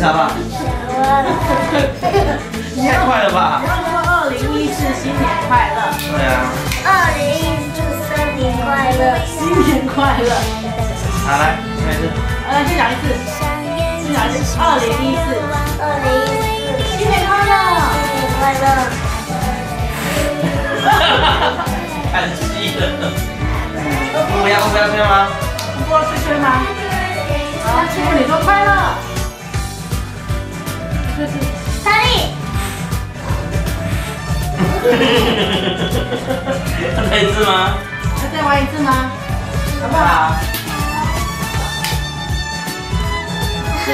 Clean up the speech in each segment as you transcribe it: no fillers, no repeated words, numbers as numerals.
好不好？太快了吧！ 你要说2014新年快乐。 对啊。 2014生年快乐， 新年快乐。 好，来，再一次。 先讲一次。先讲一次。2014新年快乐， 新年快乐。 看戏了。不要吹吗？ 不要吹吹吗？好，师傅你说快乐。 查理。 再一次吗？ 要再玩一次吗？好不好？你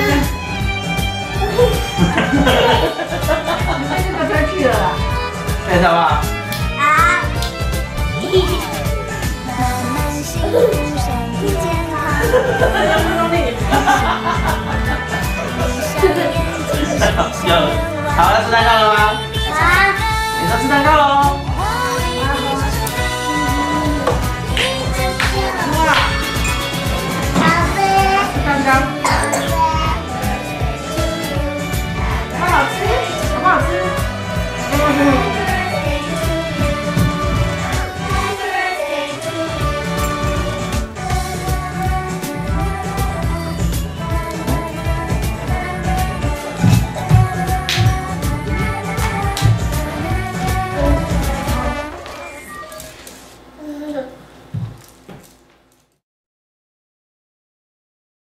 这个吹去了啦。 再一次好不好？ 啊。 好，要吃蛋糕了吗？ 啊！ 你说吃蛋糕喽。